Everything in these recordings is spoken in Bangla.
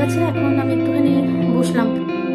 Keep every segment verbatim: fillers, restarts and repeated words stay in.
গেছে, এখন আমি একটুখানি বসলাম।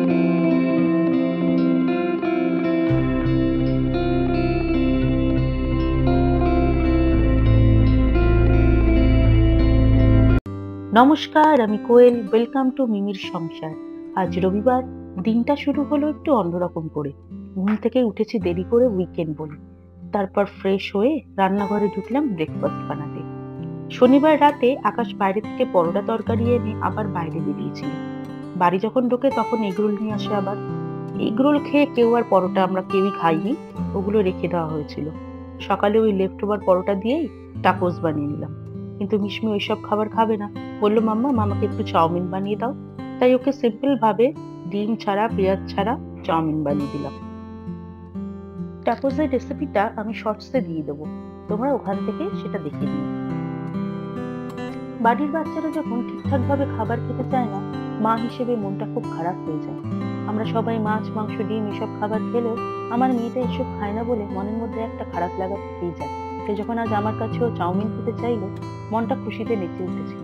নমস্কার, আমি কোয়েল। ওয়েলকাম টু মিমির সংসার। আজ রবিবার, দিনটা শুরু হলো একটু অন্যরকম করে। ঘুম থেকে উঠেছি দেরি করে, উইকেন্ড বলে। তারপর ফ্রেশ হয়ে রান্নাঘরে ঢুকলাম ব্রেকফাস্ট বানাতে। শনিবার রাতে আকাশ বাইরে থেকে পরোটা তরকারি এনে আবার বাইরে বেরিয়েছিল। বাড়ি যখন ঢোকে তখন এগরোল নিয়ে আসে আবার। এগরোল খেয়ে কেউ আর পরোটা আমরা কেউই খাইনি, ওগুলো রেখে দেওয়া হয়েছিল। সকালে ওই লেফট ওভার পরোটা দিয়েই টাকোস বানিয়ে নিলাম। কিন্তু মিশমি ওইসব খাবার খাবে না, বললো মাম্মা মামাকে একটু চাউমিন বানিয়ে দাও। তাই ওকে সিম্পল ভাবে ডিম ছাড়া পেঁয়াজ ছাড়া চাউমিন বানিয়ে দিলাম। টাকোসের রেসিপিটা আমি শর্টসে দিয়ে দেবো, তোমরা ওখান থেকে সেটা দেখে নিও। বাড়ির বাচ্চারা যখন ঠিকঠাক ভাবে খাবার খেতে চায় না, মা হিসেবে মনটা খুব খারাপ হয়ে যায়। আমরা সবাই মাছ মাংস ডিম এসব খাবার খেলেও আমার মেয়েটা এসব খায় না বলে মনের মধ্যে একটা খারাপ লাগা থেকেই যায়। সে যখন আজ আমার কাছেও চাউমিন খেতে চাইলো, মনটা খুশিতে নেচে উঠেছিল।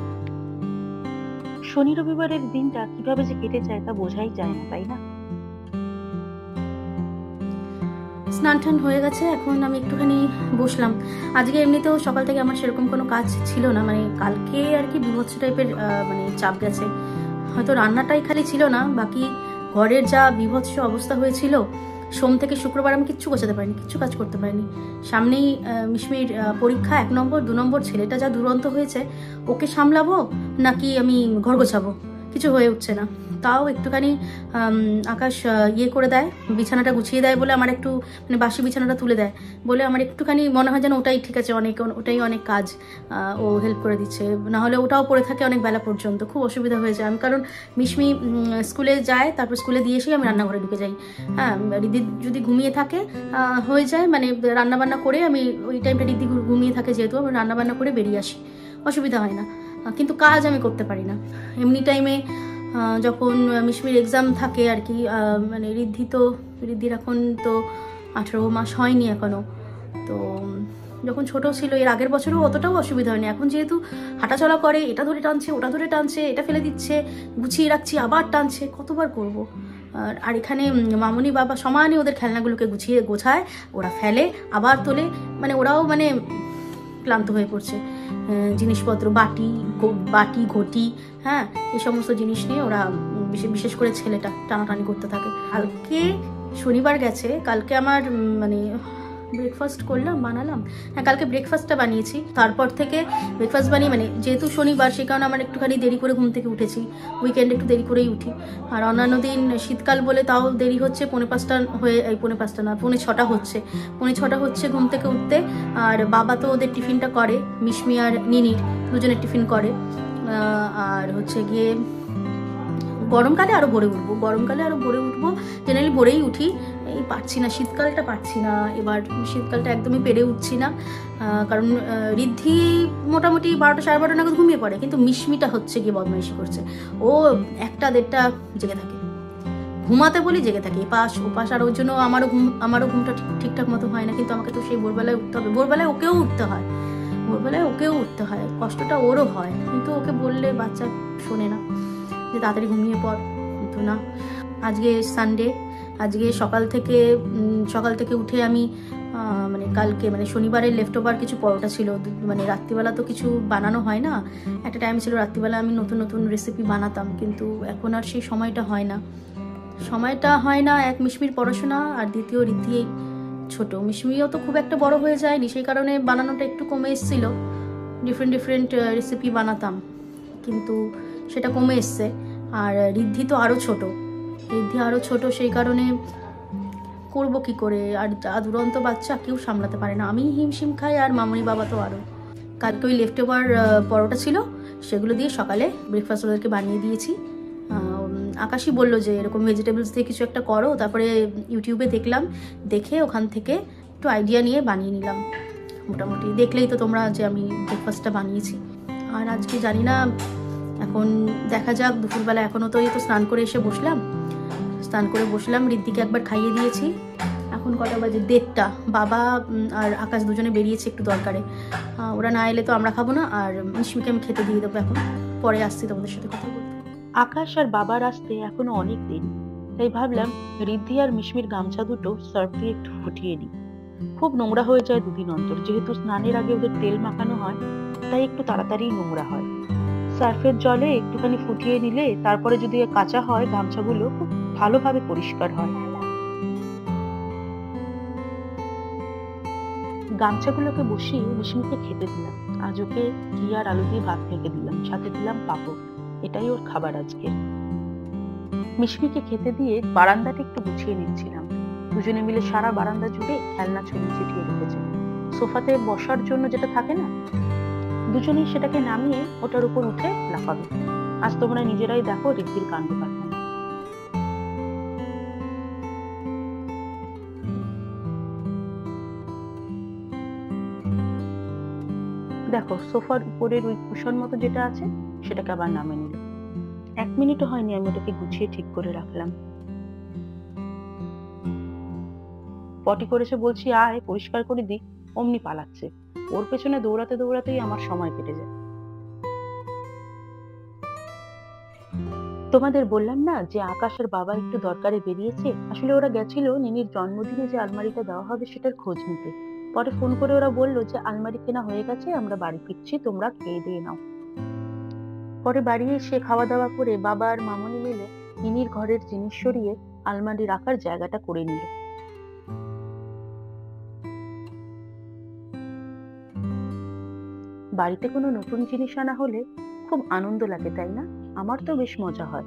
শনি রবিবারের দিনটা কিভাবে যে কেটে যায় তা বোঝাই যায় না, তাই না? স্নান টান হয়ে গেছে, এখন আমি একটুখানি বসলাম। আজকে এমনিতেও সকাল থেকে আমার সেরকম কোনো কাজ ছিল না, মানে কালকে আর কি বিভৎস টাইপের মানে চাপ গেছে। হয়তো রান্নাটাই খালি ছিল না, বাকি ঘরের যা বিভৎস অবস্থা হয়েছিল। সোম থেকে শুক্রবার আমি কিচ্ছু গোছাতে পারিনি, কিচ্ছু কাজ করতে পারিনি। সামনেই মিশমির পরীক্ষা, এক নম্বর দু নম্বর, ছেলেটা যা দুরন্ত হয়েছে, ওকে সামলাবো নাকি আমি ঘর গোছাবো, কিছু হয়ে উঠছে না। তাও একটুখানি আকাশ ইয়ে করে দেয়, বিছানাটা গুছিয়ে দেয় বলে আমার একটু মানে বাসি বিছানাটা তুলে দেয় বলে আমার একটুখানি মনে হয় যেন ওটাই ঠিক আছে, অনেক ওটাই অনেক কাজ ও হেল্প করে দিচ্ছে। না হলে ওটাও পড়ে থাকে অনেক বেলা পর্যন্ত, খুব অসুবিধা হয়ে যায়। আমি কারণ মিশমি স্কুলে যায়, তারপর স্কুলে দিয়ে এসেই আমি রান্নাঘরে ঢুকে যাই। হ্যাঁ, রিদি যদি ঘুমিয়ে থাকে হয়ে যায়, মানে রান্নাবান্না করে আমি ওই টাইমটা রিদি ঘুমিয়ে থাকে যেহেতু, আমি রান্নাবান্না করে বেরিয়ে আসি, অসুবিধা হয় না। কিন্তু কাজ আমি করতে পারি না এমনি টাইমে। যখন মিশমির এক্সাম থাকে আর কি, মানে ঋদ্ধি তো ঋদ্ধির এখন তো আঠেরো মাস হয়নি এখনো। তো যখন ছোট ছিল এর আগের বছরও অতটাও অসুবিধা হয়নি। এখন যেহেতু হাঁটাচলা করে, এটা ধরে টানছে ওটা ধরে টানছে, এটা ফেলে দিচ্ছে, গুছিয়ে রাখছি আবার টানছে, কতবার করব। আর এখানে মামনি বাবা সমানই ওদের খেলনাগুলোকে গুছিয়ে গোছায়, ওরা ফেলে আবার তোলে, মানে ওরাও মানে ক্লান্ত হয়ে পড়ছে। জিনিসপত্র বাটি বাটি ঘটি, হ্যাঁ, এই সমস্ত জিনিস নিয়ে ওরা বিশেষ করে ছেলেটা টানাটানি করতে থাকে। কালকে শনিবার গেছে, কালকে আমার মানে ব্রেকফাস্ট করলাম বানালাম হ্যাঁ কালকে ব্রেকফাস্টটা বানিয়েছি। তারপর থেকে ব্রেকফাস্ট বানিয়ে মানে যেহেতু শনিবার, সে কারণে আমার একটুখানি দেরি করে ঘুম থেকে উঠেছি। উইকেন্ডে একটু দেরি করেই উঠি। আর অন্যান্য দিন শীতকাল বলে তাও দেরি হচ্ছে, পৌনে পাঁচটা হয়ে এই পৌনে পাঁচটা না পৌনে ছটা হচ্ছে পৌনে ছটা হচ্ছে ঘুম থেকে উঠতে। আর বাবা তো ওদের টিফিনটা করে, মিশমি আর নিনির দুজনের টিফিন করে। আর হচ্ছে গিয়ে গরমকালে আরো ভোরে উঠবো, গরমকালে আরো ভোরে উঠবো জেনারেলি ভোরেই উঠি। এই পারছি না, শীতকালটা পারছি না, এবার শীতকালটা একদমই পেরে উঠছি না। কারণ ঋদ্ধি মোটামুটি বারোটা সাড়ে বারোটা নাগাদ ঘুমিয়ে পড়ে, কিন্তু মিশমিটা হচ্ছে গিয়ে বদমাইশি করছে। ও একটা দেড়টা জেগে থাকে, ঘুমাতে বলি জেগে থাকে, এপাশ ওপাশ। আর ওর জন্য আমারও ঘুম আমারও ঘুমটা ঠিকঠাক মতো হয় না। কিন্তু আমাকে তো সেই ভোরবেলায় উঠতে হবে, ভোরবেলায় ওকেও উঠতে হয় ভোরবেলায় ওকেও উঠতে হয় কষ্টটা ওরও হয়। কিন্তু ওকে বললে বাচ্চা শোনে না যে তাড়াতাড়ি ঘুমিয়ে পড়, কিন্তু না। আজকে সানডে, আজকে সকাল থেকে সকাল থেকে উঠে আমি মানে কালকে মানে শনিবারের লেফট ওভার কিছু পরোটা ছিল, মানে রাত্রিবেলা তো কিছু বানানো হয় না। একটা টাইম ছিল রাত্রিবেলা আমি নতুন নতুন রেসিপি বানাতাম, কিন্তু এখন আর সেই সময়টা হয় না সময়টা হয় না এক মিশমির পড়াশোনা, আর দ্বিতীয় ঋদ্ধি ছোট। মিশমিও তো খুব একটা বড় হয়ে যায়নি, সেই কারণে বানানোটা একটু কমে এসেছিল। ডিফারেন্ট ডিফারেন্ট রেসিপি বানাতাম, কিন্তু সেটা কমে এসছে। আর ঋদ্ধি তো আরও ছোট ঋদ্ধি আরও ছোট সেই কারণে করবো কি করে। আর যা দুরন্ত বাচ্চা কেউ সামলাতে পারে না, আমি হিমশিম খাই, আর মামনি বাবা তো আরও। কালকে ওই লেফট ওভার পরোটা ছিল, সেগুলো দিয়ে সকালে ব্রেকফাস্ট ওদেরকে বানিয়ে দিয়েছি। আকাশই বললো যে এরকম ভেজিটেবলস দিয়ে কিছু একটা করো, তারপরে ইউটিউবে দেখলাম, দেখে ওখান থেকে একটু আইডিয়া নিয়ে বানিয়ে নিলাম। মোটামুটি দেখলেই তো তোমরা যে আমি ব্রেকফাস্টটা বানিয়েছি। আর আজকে জানি না, এখন দেখা যাক দুপুরবেলা। এখনও তো এই তো স্নান করে এসে বসলাম স্নান করে বসলাম ঋদ্ধিকে একবার খাইয়ে দিয়েছি। এখন কটা বাজে, দেড়টা। বাবা আর আকাশ দুজনে বেরিয়েছে একটু দরকারে, ওরা না এলে তো আমরা খাবো না। আর মিশমিকে আমি খেতে দিয়ে দেবো, এখন পরে আসছি তোমাদের সাথে কথা বলতে। আকাশ আর বাবার আসতে এখনো অনেক দেরি, তাই ভাবলাম ঋদ্ধি আর মিশমির গামছা দুটো সার্ফ দিয়ে একটু ফুটিয়ে নিই। খুব নোংরা হয়ে যায় দুদিন অন্তর, যেহেতু স্নানের আগে ওদের তেল মাখানো হয় তাই একটু তাড়াতাড়ি নোংরা হয়। সার্ফের জলে একটুখানি ফুটিয়ে নিলে তারপরে যদি কাঁচা হয় গামছাগুলো খুব ভালোভাবে পরিষ্কার হয়। গামছাগুলোকে বসিয়ে মিশমিকে খেতে দিলাম। আজ ওকে ঘি আর আলু দিয়ে ভাত খেতে দিলাম, সাথে দিলাম পাঁপড়। এটাই ওর খাবার আজকে। মিশমিকে খেতে দিয়ে বারান্দাটা একটু গুছিয়ে নিচ্ছিলাম। দুজনে মিলে সারা বারান্দা জুড়ে খেলনা ছড়িয়ে ছিটিয়ে রেখেছে। সোফাতে বসার জন্য যেটা থাকে না, দুজনেই সেটাকে নামিয়ে ওটার উপর উঠে লাফাবে। আজ তোমরা নিজেরাই দেখো ঋদ্ধির কাণ্ড কারখানা। দেখো সোফার উপরের ওই কুশন মতো যেটা আছে সেটাকে আবার নামে নিল। এক মিনিটও হয়নি আমি ওটাকে গুছিয়ে ঠিক করে রাখলাম। পটি করেছে বলছি আয় পরিষ্কার করে দিই, অমনি পালাচ্ছে। ওর পেছনে দৌড়াতে দৌড়াতেই আমার সময় কেটে যায়। তোমাদের বললাম না যে আকাশের বাবা একটু দরকারে বেরিয়েছে। আসলে ওরা গেছিল নিনির জন্মদিনে যে আলমারিটা দেওয়া হবে সেটার খোঁজ নিতে। পরে ফোন করে ওরা বললো যে আলমারি কেনা হয়ে গেছে, আমরা বাড়ি ফিরছি, তোমরা খেয়ে দিয়ে নাও। পরে বাড়ি এসে খাওয়া দাওয়া করে বাবা আর মামনি মিলে নিনির ঘরের জিনিস সরিয়ে আলমারি রাখার জায়গাটা করে নিল। বাড়িতে কোনো নতুন জিনিস আনা হলে খুব আনন্দ লাগে, তাই না? আমার তো বেশ মজা হয়।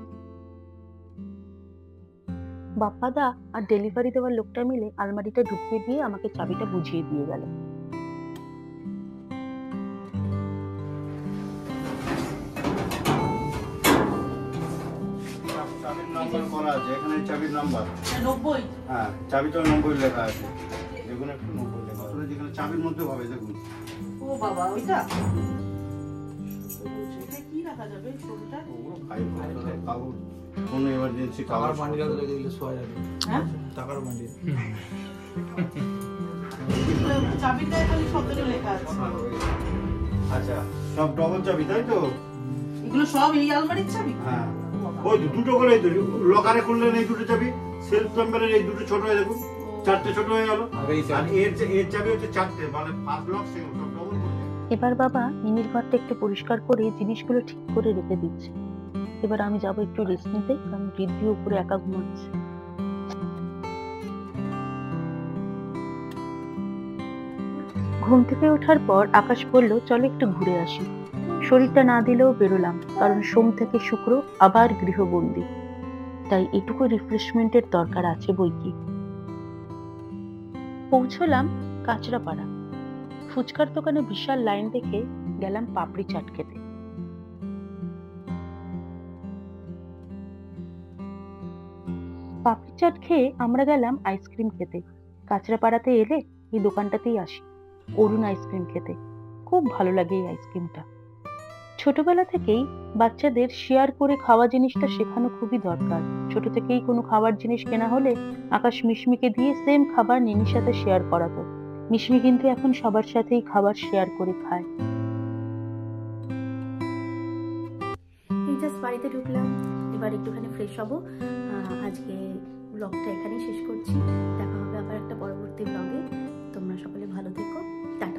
বাপ্পাদা আর ডেলিভারি দেওয়ার লোকটা মিলে আলমারিটা ঢুকিয়ে দিয়ে আমাকে চাবিটা বুঝিয়ে দিয়ে গেল। চাবির নাম্বার করা আছে এখানে, চাবির নাম্বার নব্বই। হ্যাঁ চাবিটা নব্বই লেখা আছে, দেখুন একটু নব্বই লেখা আসলে যেখানে চাবির মধ্যে হবে দেখুন। ও বাবা ওইটা কি রাখা যাবে ছবিটা? ওগুলো ফাইল কাগজ, কোনো এমার্জেন্সি টাকার কাগজ বান্ডিল রেখে দিলে শোয়া যাবে। হ্যাঁ টাকার বান্ডিল। চাবিটা খালি শব্দটা লেখা আছে। আচ্ছা সব ডবল চাবি তাই তো? এগুলো সব এই আলমারির চাবি? হ্যাঁ ওই দুটো করে লকারে খুললেন এই দুটো চাবি, সেলফ নাম্বারের এই দুটো ছোট হয়ে দেখুন, চারটে ছোট হয়ে গেল। আর এর এর চাবি হচ্ছে চারটে, মানে first lock second lock double করতে। এবার বাবা নিনির ঘরটা একটু পরিষ্কার করে জিনিসগুলো ঠিক করে রেখে দিচ্ছে। এবার আমি যাবো একটু রেস্ট নিতে, কারণ ঋদ্ধি উপরে একা ঘুমাচ্ছে। ঘুম থেকে ওঠার পর আকাশ বলল চলো একটু ঘুরে আসি। শরীরটা না দিলেও বেরোলাম, কারণ সোম থেকে শুক্র আবার গৃহবন্দী, তাই এটুকু রিফ্রেশমেন্টের দরকার আছে বই কি। পৌঁছলাম কাঁচরাপাড়া। ফুচকার দোকানে বিশাল লাইন দেখে গেলাম পাপড়ি চাট খেতে। পাপড়ি চাট খেয়ে আমরা গেলাম আইসক্রিম খেতে। কাঁচরাপাড়াতে এলে এই দোকানটাতেই আসি অরুণ আইসক্রিম খেতে। খুব ভালো লাগে এই আইসক্রিমটা। ছোটবেলা থেকেই বাচ্চাদের শেয়ার করে খাওয়া জিনিসটা শেখানো খুবই দরকার। ছোট থেকেই কোনো খাবার জিনিস কেনা হলে আকাশ মিশমিকে দিয়ে সেম খাবার নিনির সাথে শেয়ার করাতো। মিশমি কিন্তু এখন সবার সাথেই খাবার শেয়ার করে খায়। এই জাস্ট বাড়িতে ঢুকলাম, এবার একটুখানি ফ্রেশ হবো। আজকে ব্লগটা এখানেই শেষ করছি। দেখা হবে আবার একটা পরবর্তী ব্লগে। তোমরা সকলে ভালো থেকো। টাটা।